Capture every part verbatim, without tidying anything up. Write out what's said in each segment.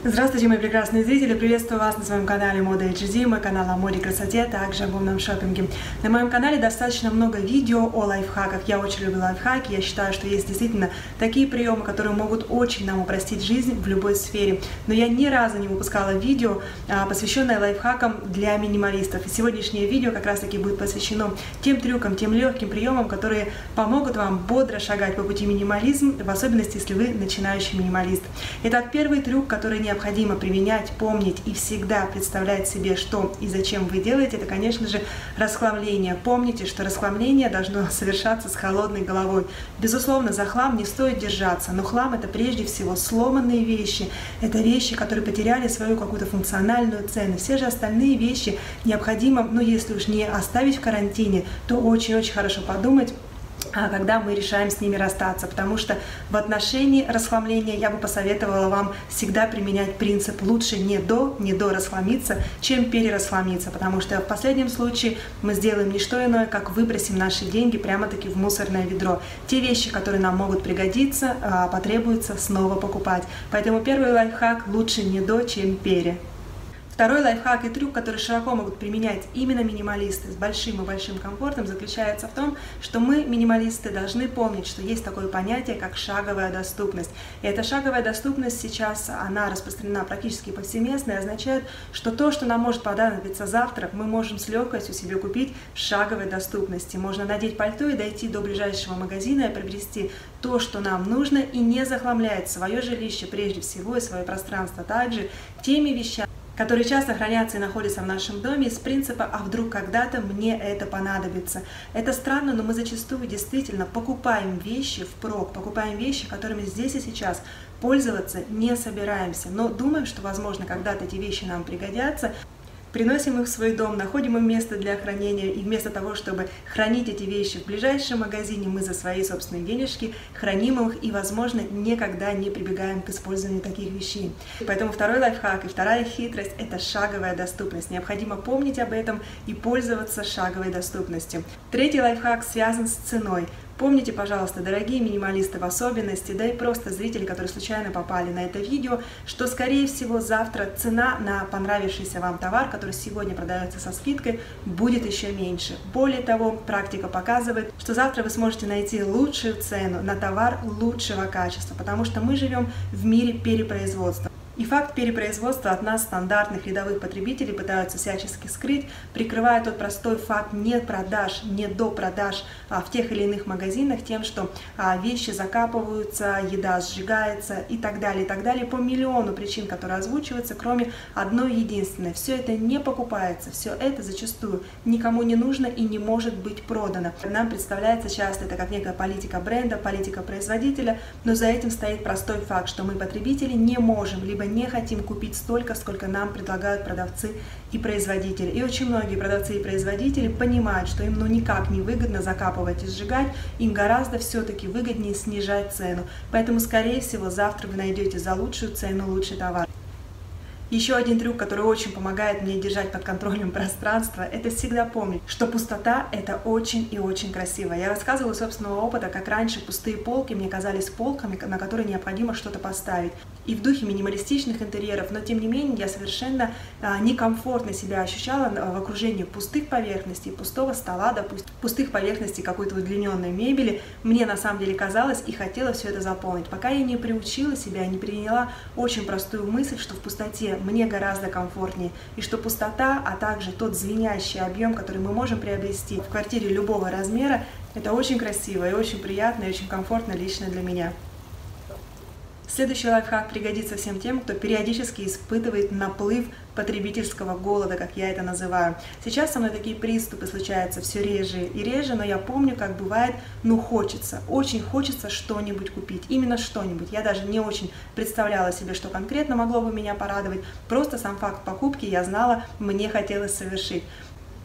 Здравствуйте, мои прекрасные зрители! Приветствую вас на своем канале Мода эйч ди, мой канал о моде, красоте, также об умном шопинге. На моем канале достаточно много видео о лайфхаках. Я очень люблю лайфхаки. Я считаю, что есть действительно такие приемы, которые могут очень нам упростить жизнь в любой сфере. Но я ни разу не выпускала видео, посвященное лайфхакам для минималистов. И сегодняшнее видео как раз таки будет посвящено тем трюкам, тем легким приемам, которые помогут вам бодро шагать по пути минимализма, в особенности, если вы начинающий минималист. Итак, первый трюк, который не необходимо применять, помнить и всегда представлять себе, что и зачем вы делаете, это, конечно же, расхламление. Помните, что расхламление должно совершаться с холодной головой. Безусловно, за хлам не стоит держаться, но хлам — это прежде всего сломанные вещи, это вещи, которые потеряли свою какую-то функциональную ценность. Все же остальные вещи необходимо, ну если уж не оставить в карантине, то очень-очень хорошо подумать, когда мы решаем с ними расстаться, потому что в отношении расхламления я бы посоветовала вам всегда применять принцип «лучше не до, не до расхламиться, чем перерасхламиться», потому что в последнем случае мы сделаем не что иное, как выбросим наши деньги прямо-таки в мусорное ведро. Те вещи, которые нам могут пригодиться, потребуется снова покупать. Поэтому первый лайфхак — лучше не до, чем пере. Второй лайфхак и трюк, который широко могут применять именно минималисты с большим и большим комфортом, заключается в том, что мы, минималисты, должны помнить, что есть такое понятие, как шаговая доступность. И эта шаговая доступность сейчас, она распространена практически повсеместно и означает, что то, что нам может понадобиться завтра, мы можем с легкостью себе купить в шаговой доступности. Можно надеть пальто и дойти до ближайшего магазина и приобрести то, что нам нужно, и не захламлять свое жилище прежде всего и свое пространство также теми вещами, которые часто хранятся и находятся в нашем доме из принципа «а вдруг когда-то мне это понадобится». Это странно, но мы зачастую действительно покупаем вещи впрок, покупаем вещи, которыми здесь и сейчас пользоваться не собираемся, но думаем, что, возможно, когда-то эти вещи нам пригодятся. Приносим их в свой дом, находим им место для хранения, и вместо того, чтобы хранить эти вещи в ближайшем магазине, мы за свои собственные денежки храним их и, возможно, никогда не прибегаем к использованию таких вещей. Поэтому второй лайфхак и вторая хитрость – это шаговая доступность. Необходимо помнить об этом и пользоваться шаговой доступностью. Третий лайфхак связан с ценой. Помните, пожалуйста, дорогие минималисты в особенности, да и просто зрители, которые случайно попали на это видео, что, скорее всего, завтра цена на понравившийся вам товар, который сегодня продается со скидкой, будет еще меньше. Более того, практика показывает, что завтра вы сможете найти лучшую цену на товар лучшего качества, потому что мы живем в мире перепроизводства. И факт перепроизводства от нас, стандартных рядовых потребителей, пытаются всячески скрыть, прикрывая тот простой факт не продаж, не до продаж а в тех или иных магазинах тем, что а, вещи закапываются, еда сжигается и так далее, и так далее, по миллиону причин, которые озвучиваются, кроме одной единственной. Все это не покупается, все это зачастую никому не нужно и не может быть продано. Нам представляется часто это как некая политика бренда, политика производителя, но за этим стоит простой факт, что мы, потребители, не можем, либо не хотим купить столько, сколько нам предлагают продавцы и производители. И очень многие продавцы и производители понимают, что им ну никак не выгодно закапывать и сжигать, им гораздо все-таки выгоднее снижать цену. Поэтому, скорее всего, завтра вы найдете за лучшую цену лучший товар. Еще один трюк, который очень помогает мне держать под контролем пространство, это всегда помнить, что пустота — это очень и очень красиво. Я рассказывала из собственного опыта, как раньше пустые полки мне казались полками, на которые необходимо что-то поставить. И в духе минималистичных интерьеров, но тем не менее я совершенно а, некомфортно себя ощущала в окружении пустых поверхностей, пустого стола, допустим, пустых поверхностей какой-то удлиненной мебели. Мне на самом деле казалось и хотела все это заполнить, пока я не приучила себя, не приняла очень простую мысль, что в пустоте мне гораздо комфортнее, и что пустота, а также тот звенящий объем, который мы можем приобрести в квартире любого размера, это очень красиво и очень приятно и очень комфортно лично для меня. Следующий лайфхак пригодится всем тем, кто периодически испытывает наплыв потребительского голода, как я это называю. Сейчас со мной такие приступы случаются все реже и реже, но я помню, как бывает, ну хочется, очень хочется что-нибудь купить, именно что-нибудь. Я даже не очень представляла себе, что конкретно могло бы меня порадовать, просто сам факт покупки я знала, мне хотелось совершить.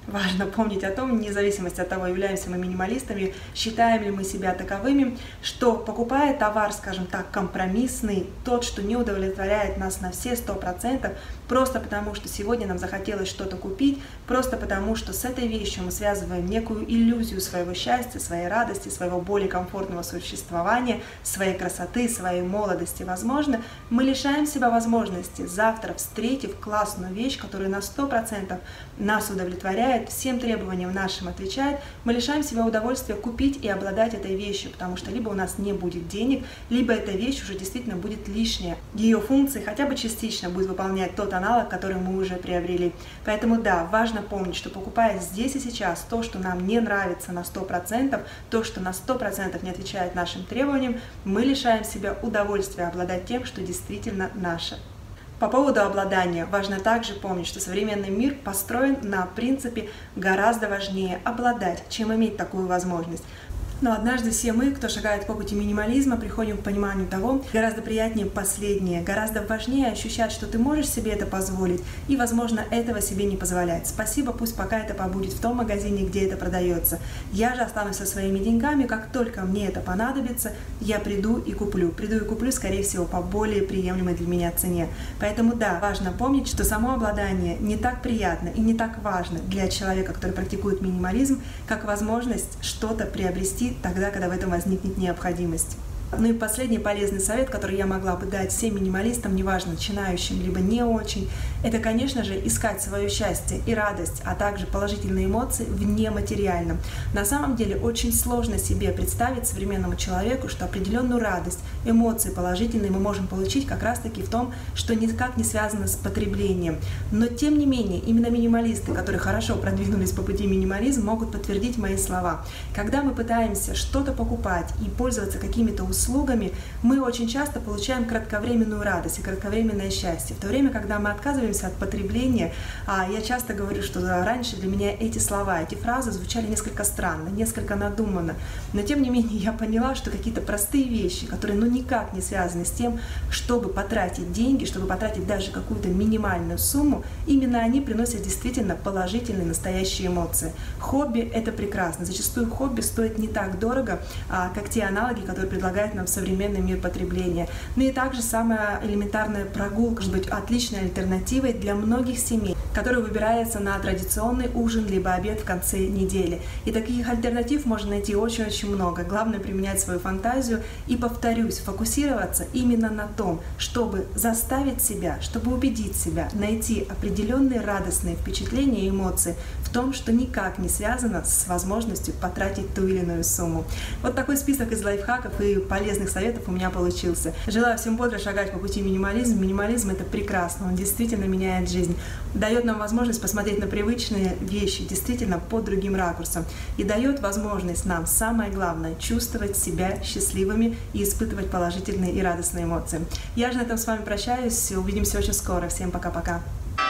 важно помнить о том, вне зависимости от того, являемся мы минималистами, считаем ли мы себя таковыми, что покупая товар, скажем так, компромиссный, тот, что не удовлетворяет нас на все сто процентов, просто потому, что сегодня нам захотелось что-то купить, просто потому, что с этой вещью мы связываем некую иллюзию своего счастья, своей радости, своего более комфортного существования, своей красоты, своей молодости. Возможно, мы лишаем себя возможности завтра, встретив классную вещь, которая на сто процентов нас удовлетворяет, всем требованиям нашим отвечает, мы лишаем себя удовольствия купить и обладать этой вещью, потому что либо у нас не будет денег, либо эта вещь уже действительно будет лишняя. Ее функции хотя бы частично будет выполнять тот аналог, который мы уже приобрели. Поэтому да, важно помнить, что покупая здесь и сейчас то, что нам не нравится на сто процентов, то, что на сто процентов не отвечает нашим требованиям, мы лишаем себя удовольствия обладать тем, что действительно наше. По поводу обладания важно также помнить, что современный мир построен на принципе «гораздо важнее обладать, чем иметь такую возможность». Но однажды все мы, кто шагает по пути минимализма, приходим к пониманию того, гораздо приятнее последнее, гораздо важнее ощущать, что ты можешь себе это позволить, и, возможно, этого себе не позволять. Спасибо, пусть пока это побудет в том магазине, где это продается. Я же останусь со своими деньгами, как только мне это понадобится, я приду и куплю. Приду и куплю, скорее всего, по более приемлемой для меня цене. Поэтому да, важно помнить, что само обладание не так приятно и не так важно для человека, который практикует минимализм, как возможность что-то приобрести тогда, когда в этом возникнет необходимость. Ну и последний полезный совет, который я могла бы дать всем минималистам, неважно, начинающим, либо не очень, это, конечно же, искать свое счастье и радость, а также положительные эмоции в нематериальном. На самом деле очень сложно себе представить современному человеку, что определенную радость, эмоции положительные мы можем получить как раз-таки в том, что никак не связано с потреблением. Но тем не менее, именно минималисты, которые хорошо продвинулись по пути минимализма, могут подтвердить мои слова. Когда мы пытаемся что-то покупать и пользоваться какими-то услугами, услугами, мы очень часто получаем кратковременную радость и кратковременное счастье. В то время, когда мы отказываемся от потребления, я часто говорю, что раньше для меня эти слова, эти фразы звучали несколько странно, несколько надуманно. Но тем не менее я поняла, что какие-то простые вещи, которые ну никак не связаны с тем, чтобы потратить деньги, чтобы потратить даже какую-то минимальную сумму, именно они приносят действительно положительные настоящие эмоции. Хобби — это прекрасно. Зачастую хобби стоит не так дорого, как те аналоги, которые предлагают нам современный мир потребления. Ну и также самая элементарная прогулка может быть отличной альтернативой для многих семей, которые выбираются на традиционный ужин либо обед в конце недели. И таких альтернатив можно найти очень-очень много. Главное — применять свою фантазию и, повторюсь, фокусироваться именно на том, чтобы заставить себя, чтобы убедить себя, найти определенные радостные впечатления и эмоции в том, что никак не связано с возможностью потратить ту или иную сумму. Вот такой список из лайфхаков и полезных советов у меня получился. Желаю всем бодро шагать по пути минимализма. Минимализм — это прекрасно, он действительно меняет жизнь, дает нам возможность посмотреть на привычные вещи действительно под другим ракурсом и дает возможность нам, самое главное, чувствовать себя счастливыми и испытывать положительные и радостные эмоции. Я же на этом с вами прощаюсь, увидимся очень скоро. Всем пока-пока.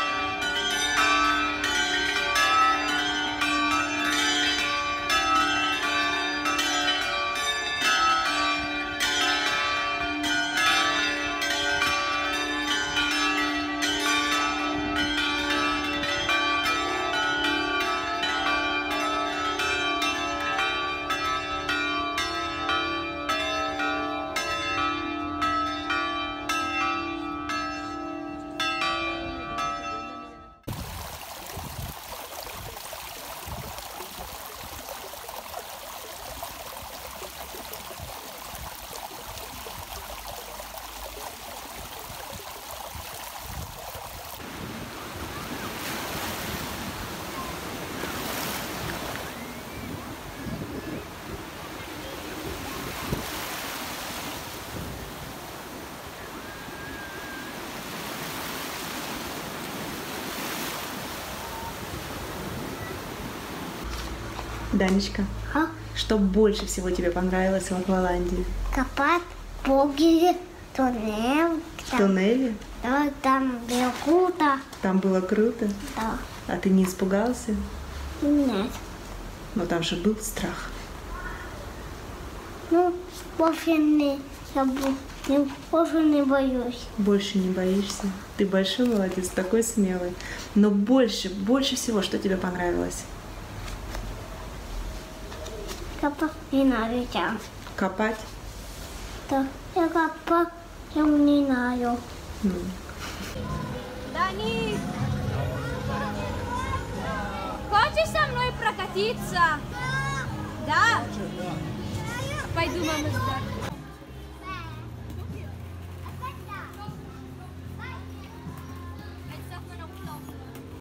Данечка, А? что больше всего тебе понравилось в Акваландии? Копать боги, туннель. В туннеле? Да, там было круто. Там было круто? Да. А ты не испугался? Нет. Но там же был страх. Ну, вовсе не. Я был Я больше не боюсь. Больше не боишься? Ты большой молодец, такой смелый. Но больше, больше всего, что тебе понравилось? Копать не надо. Копать? Да, я копать я не знаю. Ну. Данис! Хочешь со мной прокатиться? Да? Пойду, мама, ждать.